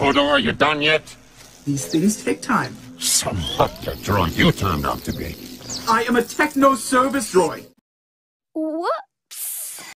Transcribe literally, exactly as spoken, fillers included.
Hodor, are you done yet? These things take time. Some hot droid you turned out to be. I am a techno-service droid.